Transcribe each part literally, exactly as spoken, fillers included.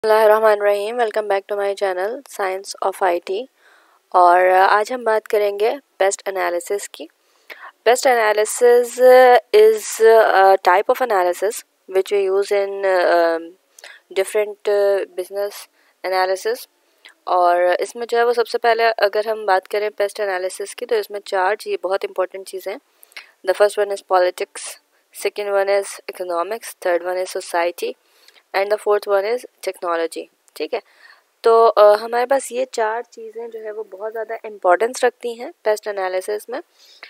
बिस्मिल्लाहिर्रहमानिर्रहीम। Welcome back to my channel science of IT. और आज हम बात करेंगे पेस्ट एनालिसिस की। PEST analysis is a type of analysis which we use in different business analysis. और इसमें जो है वो सबसे पहले अगर हम बात करें पेस्ट एनालिसिस की, तो इसमें चार चीज़ बहुत इंपॉर्टेंट चीज़ें। The first one is politics, second one is economics, third one is society and the fourth one is technology. ठीक है, तो uh, हमारे पास ये चार चीज़ें जो है वो बहुत ज़्यादा इम्पोर्टेंस रखती हैं पेस्ट एनालिसिस में।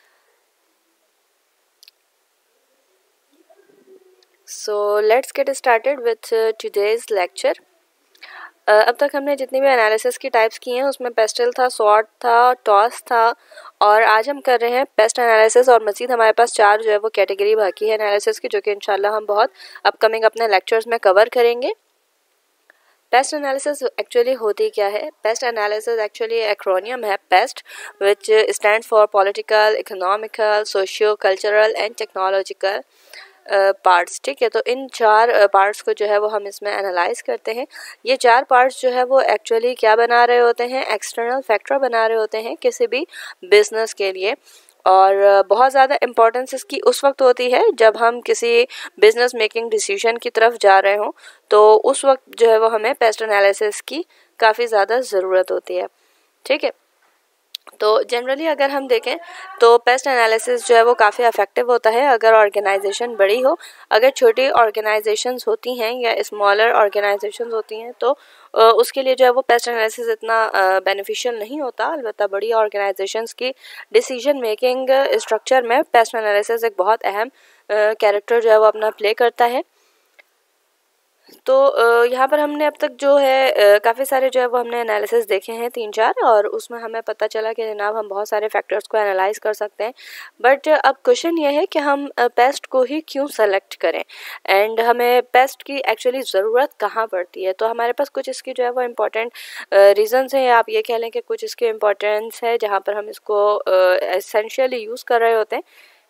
So let's get started with today's lecture. अब तक हमने जितनी भी एनालिसिस की टाइप्स की हैं उसमें पेस्टल था, सॉर्ट था, टॉस था, और आज हम कर रहे हैं पेस्ट एनालिसिस। और मज़ीद हमारे पास चार जो है वो कैटेगरी बाकी है एनालिसिस की, जो कि इंशाल्लाह हम बहुत अपकमिंग अपने लेक्चर्स में कवर करेंगे। पेस्ट एनालिसिस एक्चुअली होती क्या है? पेस्ट एनालिसिस एक्चुअली एक्रोनियम है PEST, which stands for political, economical, socio cultural and technological parts. ठीक है, तो इन चार पार्ट्स uh, को जो है वो हम इसमें एनालाइज करते हैं। ये चार पार्ट्स जो है वो एक्चुअली क्या बना रहे होते हैं? एक्सटर्नल फैक्टर बना रहे होते हैं किसी भी बिजनेस के लिए। और बहुत ज़्यादा इम्पोर्टेंस इसकी उस वक्त होती है जब हम किसी बिजनेस मेकिंग डिसीजन की तरफ जा रहे हों, तो उस वक्त जो है वो हमें पेस्ट एनालिसिस की काफ़ी ज़्यादा ज़रूरत होती है। ठीक है, तो जनरली अगर हम देखें तो पेस्ट एनालिसिस जो है वो काफ़ी इफेक्टिव होता है अगर ऑर्गेनाइजेशन बड़ी हो। अगर छोटी ऑर्गेनाइजेशंस होती हैं या स्मॉलर ऑर्गेनाइजेशंस होती हैं तो उसके लिए जो है वो पेस्ट एनालिसिस इतना बेनिफिशियल नहीं होता। अलबत्ता बड़ी ऑर्गेनाइजेशंस की डिसीजन मेकिंग स्ट्रक्चर में पेस्ट एनालिसिस एक बहुत अहम कैरेक्टर जो है वो अपना प्ले करता है। तो यहाँ पर हमने अब तक जो है काफ़ी सारे जो है वो हमने एनालिसिस देखे हैं, तीन चार, और उसमें हमें पता चला कि जनाब हम बहुत सारे फैक्टर्स को एनालाइज कर सकते हैं। बट अब क्वेश्चन ये है कि हम पेस्ट को ही क्यों सेलेक्ट करें एंड हमें पेस्ट की एक्चुअली ज़रूरत कहाँ पड़ती है। तो हमारे पास कुछ इसकी जो है वो इम्पोर्टेंट रीजंस हैं, या आप ये कह लें कि कुछ इसके इम्पोर्टेंस है जहाँ पर हम इसको एसेंशियली यूज़ कर रहे होते हैं।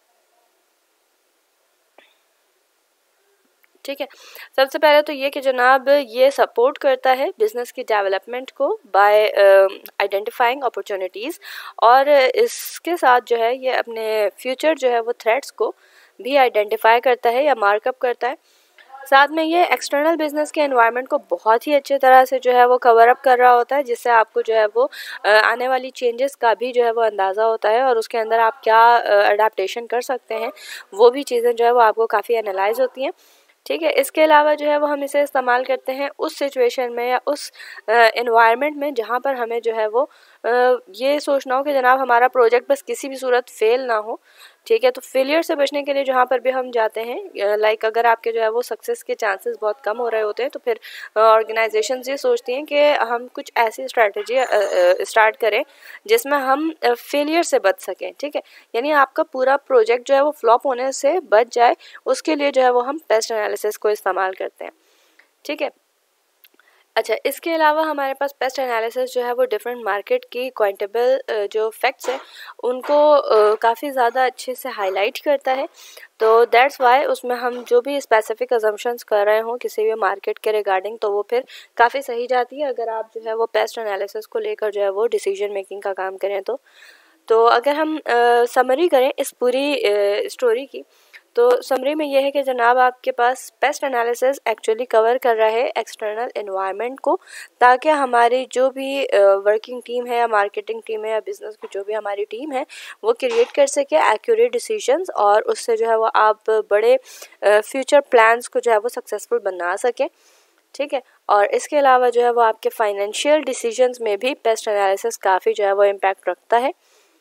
ठीक है, सबसे पहले तो ये कि जनाब ये सपोर्ट करता है बिज़नेस की डेवलपमेंट को बाय आइडेंटिफाइंग अपॉर्चुनिटीज़, और इसके साथ जो है ये अपने फ्यूचर जो है वो थ्रेट्स को भी आइडेंटिफाई करता है या मार्कअप करता है। साथ में ये एक्सटर्नल बिजनेस के एनवायरनमेंट को बहुत ही अच्छे तरह से जो है वो कवर अप कर रहा होता है, जिससे आपको जो है वो आने वाली चेंजेस का भी जो है वो अंदाज़ा होता है, और उसके अंदर आप क्या अडेप्टेशन कर सकते हैं वो भी चीज़ें जो है वो आपको काफ़ी एनालाइज होती हैं। ठीक है, इसके अलावा जो है वो हम इसे इस्तेमाल करते हैं उस सिचुएशन में या उस एनवायरनमेंट में जहाँ पर हमें जो है वो आ, ये सोचना हो कि जनाब हमारा प्रोजेक्ट बस किसी भी सूरत फेल ना हो। ठीक है, तो फेलियर से बचने के लिए जहाँ पर भी हम जाते हैं, लाइक अगर आपके जो है वो सक्सेस के चांसेस बहुत कम हो रहे होते हैं, तो फिर ऑर्गेनाइजेशंस ये सोचती हैं कि हम कुछ ऐसी स्ट्रैटेजी स्टार्ट करें जिसमें हम फेलियर से बच सकें। ठीक है, यानी आपका पूरा प्रोजेक्ट जो है वो फ्लॉप होने से बच जाए, उसके लिए जो है वो हम पेस्ट एनालिसिस को इस्तेमाल करते हैं। ठीक है, अच्छा, इसके अलावा हमारे पास पेस्ट एनालिसिस जो है वो डिफरेंट मार्केट की क्वांटेबल जो फैक्ट्स हैं उनको काफ़ी ज़्यादा अच्छे से हाईलाइट करता है। तो दैट्स वाई उसमें हम जो भी स्पेसिफिक अजम्पशंस कर रहे हों किसी भी मार्केट के रिगार्डिंग, तो वो फिर काफ़ी सही जाती है अगर आप जो है वो पेस्ट एनालिसिस को लेकर जो है वो डिसीजन मेकिंग का काम करें। तो तो अगर हम समरी करें इस पूरी स्टोरी की, तो समरी में यह है कि जनाब आपके पास पेस्ट एनालिसिस एक्चुअली कवर कर रहा है एक्सटर्नल एनवायरनमेंट को, ताकि हमारी जो भी वर्किंग टीम है या मार्केटिंग टीम है या बिजनेस की जो भी हमारी टीम है वो क्रिएट कर सके एक्यूरेट डिसीजंस, और उससे जो है वो आप बड़े फ्यूचर प्लान्स को जो है वो सक्सेसफुल बना सकें। ठीक है, और इसके अलावा जो है वो आपके फाइनेंशियल डिसीजंस में भी पेस्ट एनालिसिस काफ़ी जो है वो इम्पैक्ट रखता है।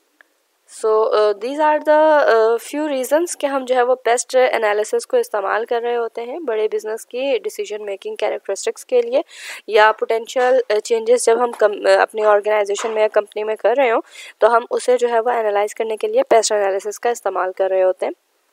So these are the few reasons कि हम जो है वो पेस्ट एनालिसिस को इस्तेमाल कर रहे होते हैं बड़े बिजनेस की डिसीजन मेकिंग कैरेक्टरिस्टिक्स के लिए, या पोटेंशियल चेंजेस जब हम कम, अपनी ऑर्गेनाइजेशन में या कंपनी में कर रहे हो तो हम उसे जो है वो एनालाइज करने के लिए पेस्ट एनालिसिस का इस्तेमाल कर रहे होते हैं।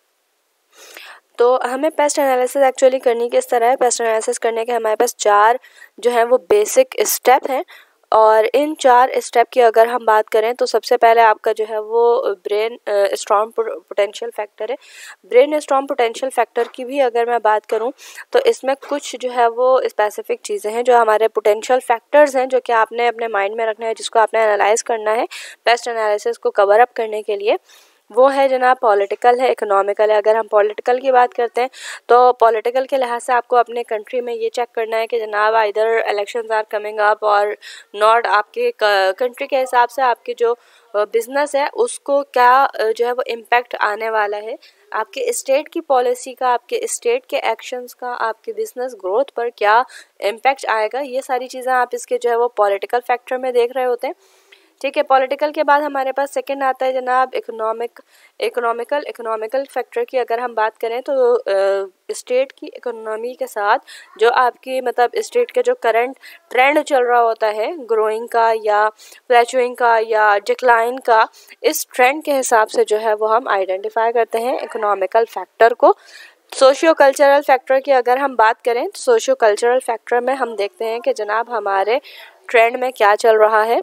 तो हमें पेस्ट एनालिसिस एक्चुअली करनी किस तरह है? पेस्ट एनालिसिस करने के हमारे पास चार जो है वो बेसिक स्टेप हैं, और इन चार स्टेप की अगर हम बात करें तो सबसे पहले आपका जो है वो ब्रेन स्टॉर्म पोटेंशियल फैक्टर है। ब्रेन स्टॉर्म पोटेंशियल फैक्टर की भी अगर मैं बात करूं तो इसमें कुछ जो है वो स्पेसिफिक चीज़ें हैं जो हमारे पोटेंशियल फैक्टर्स हैं, जो कि आपने अपने माइंड में रखना है, जिसको आपने एनालाइज करना है पेस्ट एनालिसिस को कवर अप करने के लिए। वो है जनाब पॉलिटिकल है, इकोनॉमिकल है। अगर हम पॉलिटिकल की बात करते हैं तो पॉलिटिकल के लिहाज से आपको अपने कंट्री में ये चेक करना है कि जनाब इधर इलेक्शंस आर कमिंग अप और नॉट, आपके कंट्री के हिसाब से आपके जो बिजनेस है उसको क्या जो है वो इम्पैक्ट आने वाला है, आपके स्टेट की पॉलिसी का, आपके स्टेट के एक्शंस का आपके बिजनेस ग्रोथ पर क्या इम्पैक्ट आएगा। ये सारी चीज़ें आप इसके जो है वो पॉलिटिकल फैक्टर में देख रहे होते हैं। ठीक है, पॉलिटिकल के बाद हमारे पास सेकंड आता है जनाब इकोनॉमिक इकोनॉमिकल इकोनॉमिकल फैक्टर की अगर हम बात करें तो स्टेट की इकोनॉमी के साथ जो आपकी मतलब स्टेट के जो करंट ट्रेंड चल रहा होता है ग्रोइंग का या प्लेचुइंग का या डिक्लाइन का, इस ट्रेंड के हिसाब से जो है वो हम आइडेंटिफाई करते हैं इकोनॉमिकल फैक्टर को। सोशियो कल्चरल फैक्टर की अगर हम बात करें तो सोशियो कल्चरल फैक्टर में हम देखते हैं कि जनाब हमारे ट्रेंड में क्या चल रहा है।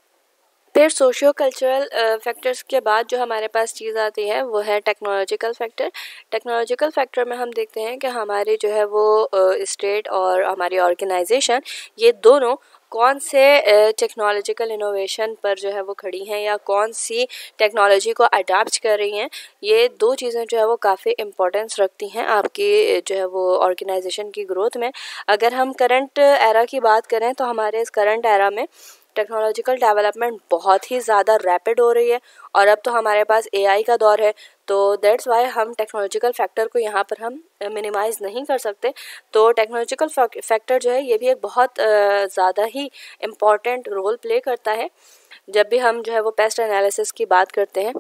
फिर सोशियो कल्चरल फैक्टर्स के बाद जो हमारे पास चीज़ आती है वो है टेक्नोलॉजिकल फैक्टर। टेक्नोलॉजिकल फैक्टर में हम देखते हैं कि हमारी जो है वो स्टेट और हमारी ऑर्गेनाइजेशन ये दोनों कौन से टेक्नोलॉजिकल इनोवेशन पर जो है वो खड़ी हैं या कौन सी टेक्नोलॉजी को अडाप्ट कर रही हैं। ये दो चीज़ें जो है वो काफ़ी इम्पोर्टेंस रखती हैं आपकी जो है वो ऑर्गेनाइजेशन की ग्रोथ में। अगर हम करंट एरा की बात करें तो हमारे इस करंट एरा में टेक्नोलॉजिकल डेवलपमेंट बहुत ही ज़्यादा रैपिड हो रही है और अब तो हमारे पास एआई का दौर है, तो दैट्स वाई हम टेक्नोलॉजिकल फैक्टर को यहाँ पर हम मिनिमाइज़ नहीं कर सकते। तो टेक्नोलॉजिकल फैक्टर जो है ये भी एक बहुत ज़्यादा ही इम्पॉर्टेंट रोल प्ले करता है जब भी हम जो है वो पेस्ट एनालिसिस की बात करते हैं।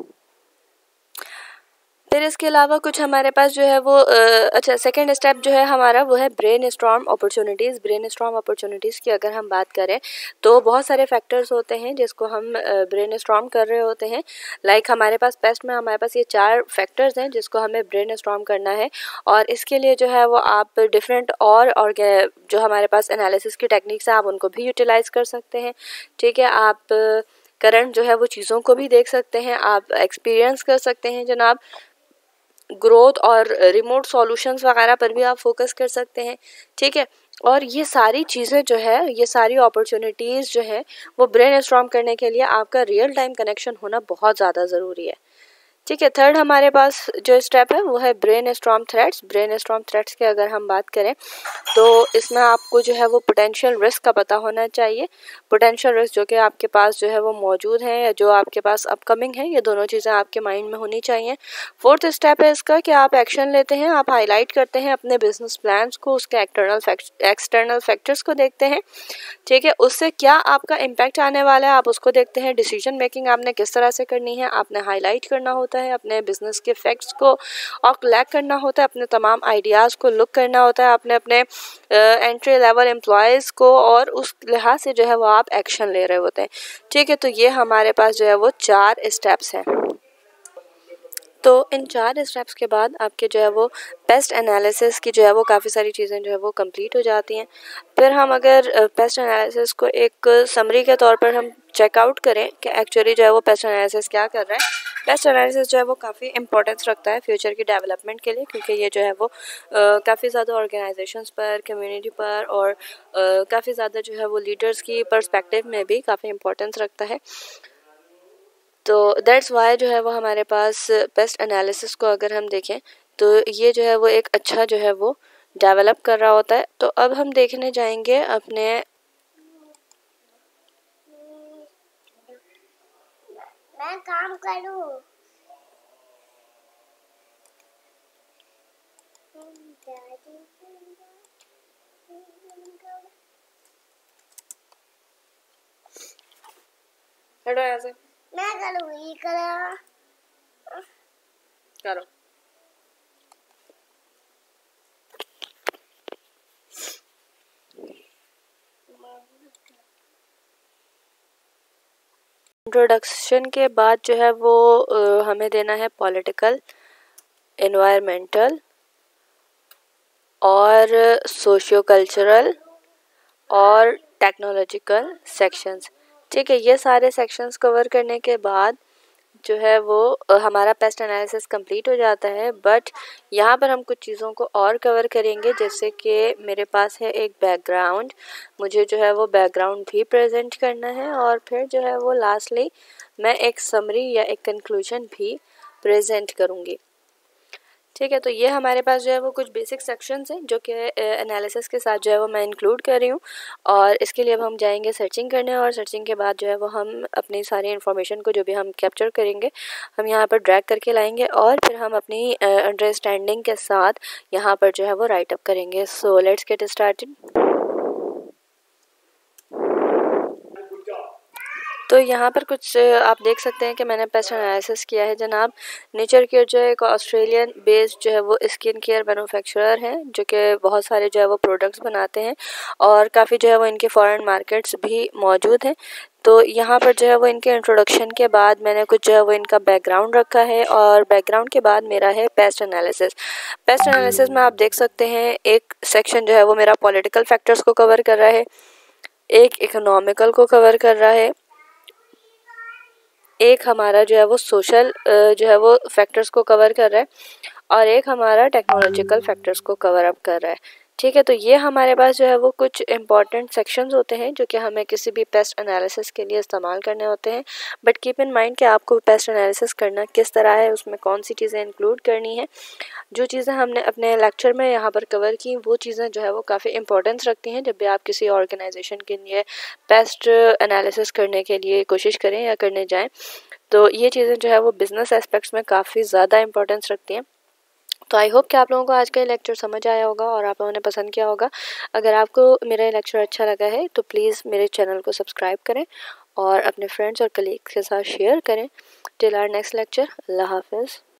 फिर इसके अलावा कुछ हमारे पास जो है वो अच्छा सेकंड स्टेप जो है हमारा वो है brainstorm opportunities. Brainstorm opportunities की अगर हम बात करें तो बहुत सारे फैक्टर्स होते हैं जिसको हम ब्रेन स्टॉर्म कर रहे होते हैं। लाइक हमारे पास पेस्ट में हमारे पास ये चार फैक्टर्स हैं जिसको हमें ब्रेन स्टॉर्म करना है और इसके लिए जो है वो आप डिफरेंट और और जो हमारे पास एनालिसिस की टेक्निक्स हैं आप उनको भी यूटिलाइज़ कर सकते हैं। ठीक है, आप करंट जो है वो चीज़ों को भी देख सकते हैं, आप एक्सपीरियंस कर सकते हैं जनाब, ग्रोथ और रिमोट सॉल्यूशंस वगैरह पर भी आप फोकस कर सकते हैं। ठीक है, और ये सारी चीज़ें जो है ये सारी अपॉर्चुनिटीज़ जो है वो ब्रेन स्टॉर्म करने के लिए आपका रियल टाइम कनेक्शन होना बहुत ज़्यादा ज़रूरी है। ठीक है, थर्ड हमारे पास जो स्टेप है वो है brainstorm threats. Brainstorm threats की अगर हम बात करें तो इसमें आपको जो है वो पोटेंशियल रिस्क का पता होना चाहिए। पोटेंशियल रिस्क जो कि आपके पास जो है वो मौजूद है या जो आपके पास अपकमिंग है, ये दोनों चीज़ें आपके माइंड में होनी चाहिए। फोर्थ स्टेप है इसका कि आप एक्शन लेते हैं, आप हाईलाइट करते हैं अपने बिजनेस प्लान्स को, उसके एक्सटर्नल एक्सटर्नल फैक्टर्स को देखते हैं। ठीक है, उससे क्या आपका इम्पैक्ट आने वाला है आप उसको देखते हैं। डिसीजन मेकिंग आपने किस तरह से करनी है, आपने हाईलाइट करना होता है अपने बिजनेस के फैक्ट्स को और कलेक्ट करना होता है, अपने तमाम आइडियाज़ को लुक करना होता है, अपने अपने एंट्री लेवल एम्प्लॉयज़ को, और उस लिहाज से जो है वो आप एक्शन ले रहे होते हैं। ठीक है, तो ये हमारे पास जो है वो चार स्टेप्स हैं। तो इन चार स्टेप्स के बाद आपके जो है वो पेस्ट एनालिसिस की जो है वो काफ़ी सारी चीज़ें जो है वो कंप्लीट हो जाती हैं। फिर हम अगर पेस्ट एनालिसिस को एक समरी के तौर पर हम चेकआउट करें कि एक्चुअली जो है वो पेस्ट एनालिसिस क्या कर रहा है। पेस्ट एनालिसिस जो है वो काफ़ी इंपॉर्टेंस रखता है फ्यूचर की डेवलपमेंट के लिए, क्योंकि ये जो है वो काफ़ी ज़्यादा ऑर्गेनाइजेशंस पर, कम्युनिटी पर और काफ़ी ज़्यादा जो है वो लीडर्स की पर्सपेक्टिव में भी काफ़ी इंपॉर्टेंस रखता है। तो दैट्स वाई जो है वो हमारे पास पेस्ट एनालिसिस को अगर हम देखें तो ये जो है वो एक अच्छा जो है वो डेवलप कर रहा होता है। तो अब हम देखने जाएंगे अपने मैं काम करूं हटो यहाँ से, मैं करूंगी करो करो। इंट्रोडक्शन के बाद जो है वो आ, हमें देना है पॉलिटिकल, एनवायरमेंटल और सोशियो कल्चरल और टेक्नोलॉजिकल सेक्शंस। ठीक है, ये सारे सेक्शंस कवर करने के बाद जो है वो अ, हमारा पेस्ट एनालिसिस कंप्लीट हो जाता है। बट यहाँ पर हम कुछ चीज़ों को और कवर करेंगे, जैसे कि मेरे पास है एक बैकग्राउंड, मुझे जो है वो बैकग्राउंड भी प्रेजेंट करना है, और फिर जो है वो लास्टली मैं एक समरी या एक कंक्लूजन भी प्रेजेंट करूँगी। ठीक है, तो ये हमारे पास जो है वो कुछ बेसिक सेक्शंस हैं जो कि एनालिसिस के साथ जो है वो मैं इंक्लूड कर रही हूँ। और इसके लिए अब हम जाएंगे सर्चिंग करने, और सर्चिंग के बाद जो है वो हम अपनी सारी इन्फॉर्मेशन को जो भी हम कैप्चर करेंगे हम यहाँ पर ड्रैग करके लाएंगे, और फिर हम अपनी अंडरस्टैंडिंग के साथ यहाँ पर जो है वो राइट अप करेंगे। So let's get started. तो यहाँ पर कुछ आप देख सकते हैं कि मैंने पेस्ट एनालिसिस किया है जनाब। नेचर केयर जो है एक ऑस्ट्रेलियन बेस्ड जो है वो स्किन केयर मैन्युफैक्चरर है, जो कि बहुत सारे जो है वो प्रोडक्ट्स बनाते हैं, और काफ़ी जो है वो इनके फॉरेन मार्केट्स भी मौजूद हैं। तो यहाँ पर जो है वो इनके इंट्रोडक्शन के बाद मैंने कुछ जो है वो इनका बैकग्राउंड रखा है, और बैकग्राउंड के बाद मेरा है पेस्ट एनालिसिस। पेस्ट एनालिसिस में आप देख सकते हैं एक सेक्शन जो है वो मेरा पॉलिटिकल फैक्टर्स को कवर कर रहा है, एक इकोनॉमिकल को कवर कर रहा है, एक हमारा जो है वो सोशल जो है वो फैक्टर्स को कवर कर रहा है, और एक हमारा टेक्नोलॉजिकल फैक्टर्स को कवर अप कर रहा है। ठीक है, तो ये हमारे पास जो है वो कुछ इंपॉर्टेंट सेक्शंस होते हैं जो कि हमें किसी भी पेस्ट एनालिसिस के लिए इस्तेमाल करने होते हैं। बट कीप इन माइंड कि आपको पेस्ट एनालिसिस करना किस तरह है, उसमें कौन सी चीज़ें इंक्लूड करनी है। जो चीज़ें हमने अपने लेक्चर में यहाँ पर कवर की वो चीज़ें जो है वो काफ़ी इंपॉर्टेंस रखती हैं जब भी आप किसी ऑर्गेनाइजेशन के लिए पेस्ट एनालिसिस करने के लिए कोशिश करें या करने जाएं। तो ये चीज़ें जो है वो बिज़नेस एस्पेक्ट्स में काफ़ी ज़्यादा इंपॉर्टेंस रखती हैं। तो आई होप कि आप लोगों को आज का ये लेक्चर समझ आया होगा और आप लोगों ने पसंद किया होगा। अगर आपको मेरा लेक्चर अच्छा लगा है तो प्लीज़ मेरे चैनल को सब्सक्राइब करें और अपने फ्रेंड्स और कलीग्स के साथ शेयर करें। टिल आवर नेक्स्ट लेक्चर, अल्लाह हाफिज़।